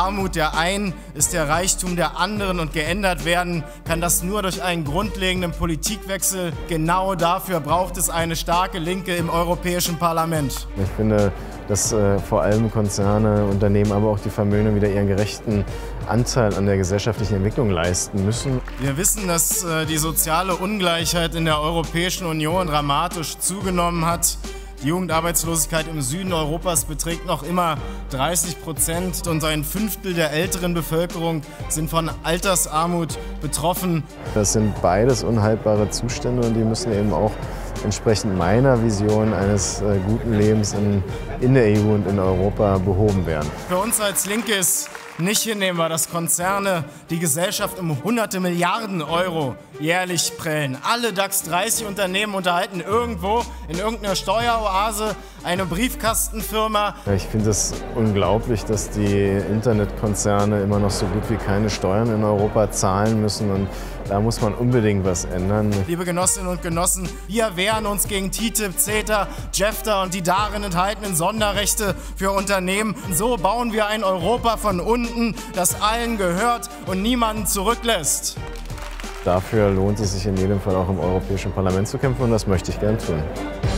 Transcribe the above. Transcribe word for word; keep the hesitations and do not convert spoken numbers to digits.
Armut der einen ist der Reichtum der anderen und geändert werden kann das nur durch einen grundlegenden Politikwechsel. Genau dafür braucht es eine starke Linke im Europäischen Parlament. Ich finde, dass äh, vor allem Konzerne, Unternehmen, aber auch die Vermögenden wieder ihren gerechten Anteil an der gesellschaftlichen Entwicklung leisten müssen. Wir wissen, dass äh, die soziale Ungleichheit in der Europäischen Union dramatisch zugenommen hat. Die Jugendarbeitslosigkeit im Süden Europas beträgt noch immer dreißig Prozent und ein Fünftel der älteren Bevölkerung sind von Altersarmut betroffen. Das sind beides unhaltbare Zustände und die müssen eben auch entsprechend meiner Vision eines äh, guten Lebens in, in der E U und in Europa behoben werden. Für uns als Linke ist nicht hinnehmbar, dass Konzerne die Gesellschaft um hunderte Milliarden Euro jährlich prellen. Alle DAX dreißig Unternehmen unterhalten irgendwo in irgendeiner Steueroase eine Briefkastenfirma. Ich finde es unglaublich, dass die Internetkonzerne immer noch so gut wie keine Steuern in Europa zahlen müssen und da muss man unbedingt was ändern. Liebe Genossinnen und Genossen, wir wehren uns gegen T T I P, CETA, JEFTA und die darin enthaltenen Sonderrechte für Unternehmen. So bauen wir ein Europa von unten, das allen gehört und niemanden zurücklässt. Dafür lohnt es sich in jedem Fall auch im Europäischen Parlament zu kämpfen und das möchte ich gern tun.